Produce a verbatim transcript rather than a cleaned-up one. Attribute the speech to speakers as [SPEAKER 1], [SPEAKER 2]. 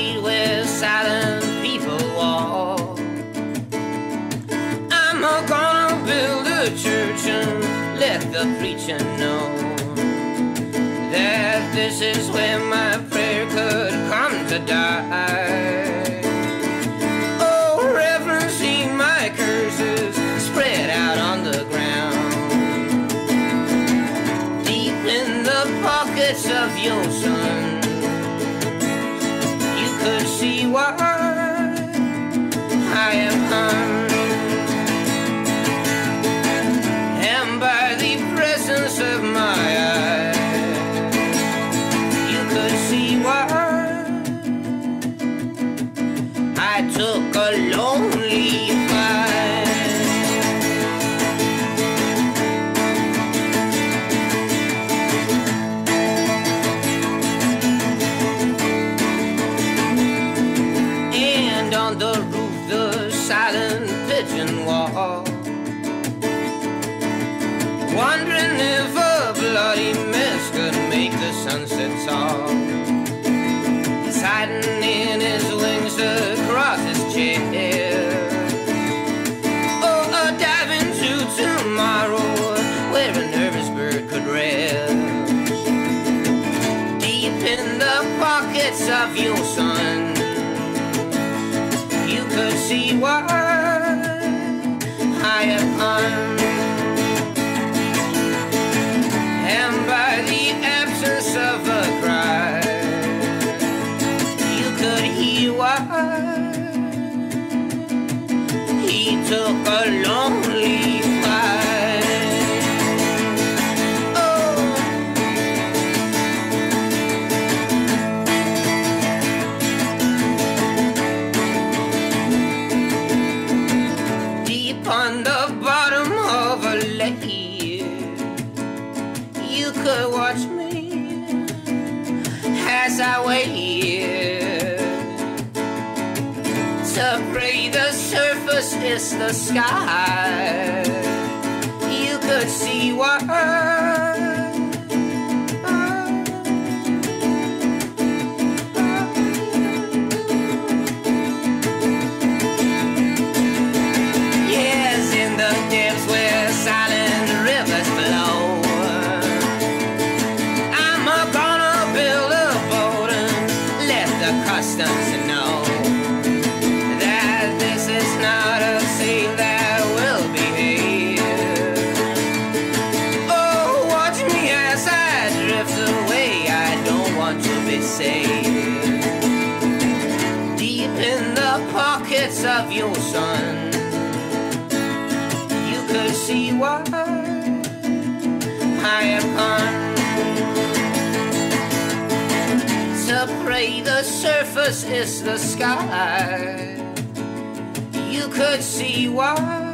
[SPEAKER 1] street where silent people walk. I'm gonna build a church and let the preacher know that this is where my prayer could come to die. Oh, Reverend, see my curses spread out on the ground, deep in the pockets of your son. You could see why I am harmed. By the presence of my eyes, you could see why I took a lonely fight. And on the roof the silent pigeon walked, wondering if a bloody mist could make the sunset talk. He's hiding in his wings across his chair. Oh, a dive into tomorrow where a nervous bird could rest, deep in the pockets of your son. You could see why I am harmed. And by the absence of a cry, you could hear why he took a lonely fight. Oh, deep on the bottom of a lake, you could watch me as I wait to pray the surface is the sky. You could see why yes, in the depths where silent rivers flow, customs to know that this is not a sail that will behave. Oh, watch me as I drift away, I don't want to be saved. Deep in the pockets of your son, you could see why I have come to pray the surface is the sky. You could see why